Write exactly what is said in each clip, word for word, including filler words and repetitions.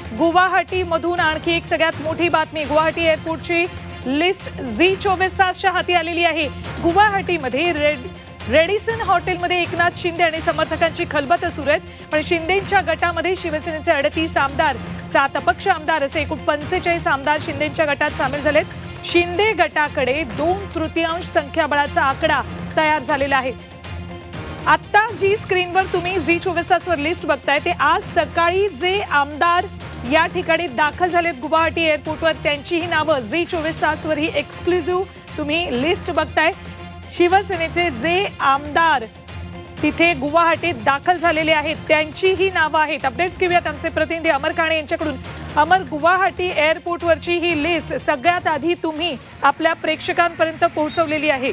गुवाहाटी मधून आणखी एक सगळ्यात मोठी बातमी। गुवाहाटी एअरपोर्टची लिस्ट झी चोवीस तासच्या हाती आलेली आहे। गुवाहाटीमध्ये रेड रेडिसन हॉटेलमध्ये एकनाथ शिंदे आणि समर्थकांची खलबत सुरू आहे। पण शिंदेच्या गटामध्ये शिवसेनेचे अडतीस आमदार, सात अपक्ष आमदार असे एकूण पंचेचाळीस आमदार शिंदेच्या गटात सामील झालेत। शिंदे गटाकडे दोन तृतीयांश संख्याबळाचा आकडा तयार झालेला आहे। आता जी स्क्रीनवर तुम्ही झी चोवीस तासवर लिस्ट बघताय ते आज सकाळी जे आमदार या ठिकाणी दाखल झालेत गुवाहाटी एअरपोर्टवर त्यांची ही नावं झी चोवीस तासवर ही एक्सक्लुझिव्ह तुम्ही लिस्ट बघताय। शिवसेनेचे जे आमदार तिथे गुवाहाटीत दाखल झालेले आहेत त्यांची ही नावं आहेत। अपडेट्स घेऊयात आमचे प्रतिनिधी अमर काणे यांच्याकडून। अमर, गुवाहाटी एअरपोर्टवरची ही लिस्ट सगळ्यात आधी तुम्ही आपल्या प्रेक्षकांपर्यंत पोहोचवलेली आहे।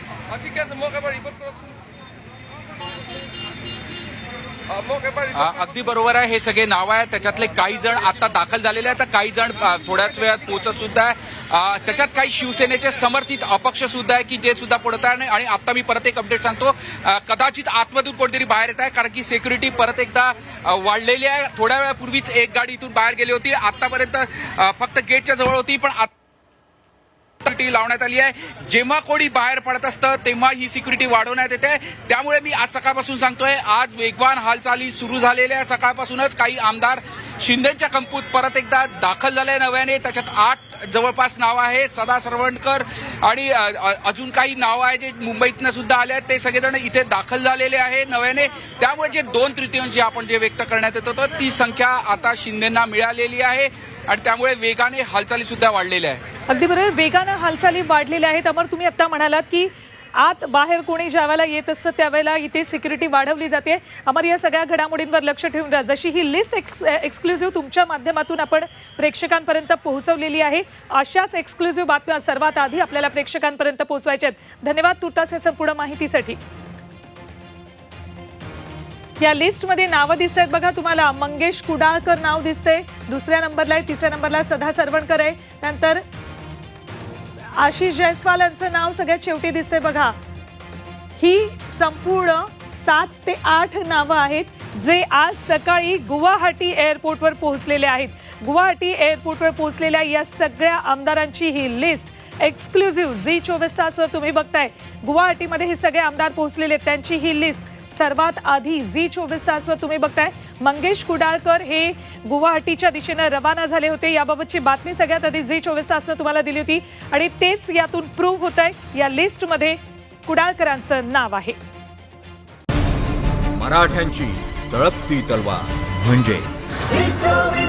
अगदी बरोबर आहे, हे सगळे नाव आहेत। त्याच्यातले काही जण आता दाखल झालेले आहेत, काही जण थोड्याच वेळात पोहोचत सुद्धा आहे। त्याच्यात काही शिवसेनेचे समर्थित अपक्ष सुद्धा आहे की ते सुद्धा पडत आहे। आणि आता मी परत एक अपडेट सांगतो, कदाचित आतमधून कोणतरी बाहेर येत आहे कारण की सिक्युरिटी परत एकदा वाढलेली आहे। थोड्या वेळापूर्वीच एक गाडी इथून बाहेर गेली होती, आतापर्यंत फक्त गेटच्या जवळ होती, पण सिक्युरिटी लावण्यात आली आहे। जेव्हा कोणी बाहेर पडत असतं तेव्हा ही सिक्युरिटी वाढवण्यात येते। त्यामुळे मी आज सकाळपासून सांगतोय, आज वेगवान हालचाली सुरू झालेल्या सकाळपासूनच काही आमदार शिंदेच्या कंपूत परत एकदा दाखल झाले नव्याने। त्याच्यात आठ जवळपास नाव आहे, सदा सरवणकर आणि अजून काही नाव आहे जे मुंबईतनं सुद्धा आले आहेत, ते सगळेजण इथे दाखल झालेले आहे नव्याने। त्यामुळे जे दोन तृतीयांश आपण जे व्यक्त करण्यात येत होतं ती संख्या आता शिंदेंना मिळालेली आहे आणि त्यामुळे वेगाने हालचाली सुद्धा वाढलेल्या आहेत। अगदी बरोबर, वेगानं हालचाली वाढलेल्या आहेत। अमर, तुम्ही आता म्हणालात की आत बाहेर कोणी ज्यावेळेला येत असतं त्यावेळेला इथे सिक्युरिटी वाढवली जाते। अमर, या सगळ्या घडामोडींवर लक्ष ठेवून राहा। जशी ही लिस्ट एक्स एक्सक्लुझिव्ह तुमच्या माध्यमातून आपण प्रेक्षकांपर्यंत पोहोचवलेली आहे, अशाच एक्सक्लुझिव्ह बातम्या सर्वात आधी आपल्याला प्रेक्षकांपर्यंत पोहोचवायच्या आहेत। धन्यवाद तुर्तास या संपूर्ण माहितीसाठी। या लिस्टमध्ये नावं दिसत आहेत बघा तुम्हाला। मंगेश कुडाळकर नाव दिसते, दुसऱ्या नंबरला आहे, तिसऱ्या नंबरला सदा सरवणकर आहे, त्यानंतर आशिष जयस्वाल यांचं नाव सगळ्यात शेवटी दिसते बघा। ही संपूर्ण सात ते आठ नावं आहेत जे आज सकाळी गुवाहाटी एअरपोर्टवर पोहोचलेले आहेत। गुवाहाटी एअरपोर्टवर पोहोचलेल्या या सगळ्या आमदारांची ही लिस्ट एक्सक्लुझिव्ह झी चोवीस तासवर तुम्ही बघताय। गुवाहाटीमध्ये हे सगळे आमदार पोहोचलेले आहेत, त्यांची ही लिस्ट सर्वात आधी झी चोवीस तासवर तुम्ही बघताय। मंगेश कुडाळकर हे गुवाहाटीच्या दिशेने रवाना झाले होते, याबाबतची बातमी सगळ्यात आधी झी चोवीस तासनं तुम्हाला दिली होती आणि तेच यातून प्रूव्ह होत आहे। या लिस्टमध्ये कुडाळकरांचं नाव आहे। मराठ्यांची तळपती तलवार म्हणजे